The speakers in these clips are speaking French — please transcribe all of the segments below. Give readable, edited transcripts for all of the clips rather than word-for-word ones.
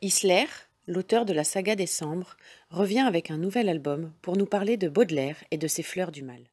Isler, l'auteur de la saga Décembre, revient avec un nouvel album pour nous parler de Baudelaire et de ses fleurs du mal.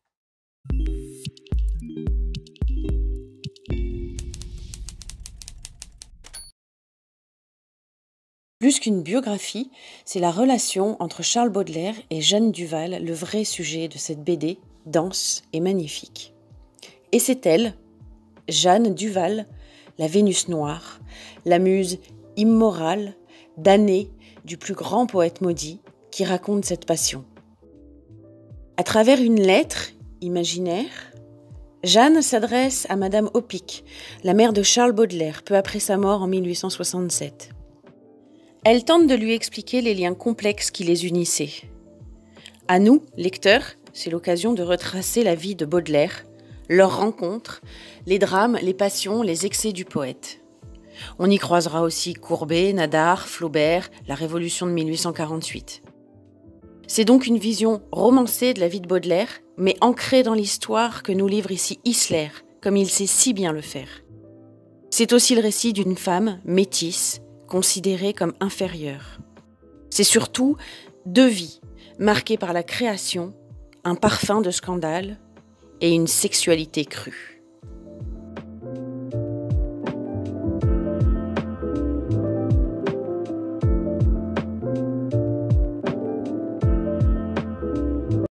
Plus qu'une biographie, c'est la relation entre Charles Baudelaire et Jeanne Duval le vrai sujet de cette BD, dense et magnifique. Et c'est elle, Jeanne Duval, la Vénus noire, la muse immorale, damnée du plus grand poète maudit, qui raconte cette passion. À travers une lettre imaginaire, Jeanne s'adresse à Madame Opic, la mère de Charles Baudelaire, peu après sa mort en 1867. Elle tente de lui expliquer les liens complexes qui les unissaient. À nous, lecteurs, c'est l'occasion de retracer la vie de Baudelaire, leurs rencontres, les drames, les passions, les excès du poète. On y croisera aussi Courbet, Nadar, Flaubert, la Révolution de 1848. C'est donc une vision romancée de la vie de Baudelaire, mais ancrée dans l'histoire que nous livre ici Isler, comme il sait si bien le faire. C'est aussi le récit d'une femme métisse, considérée comme inférieure. C'est surtout deux vies, marquées par la création, un parfum de scandale et une sexualité crue.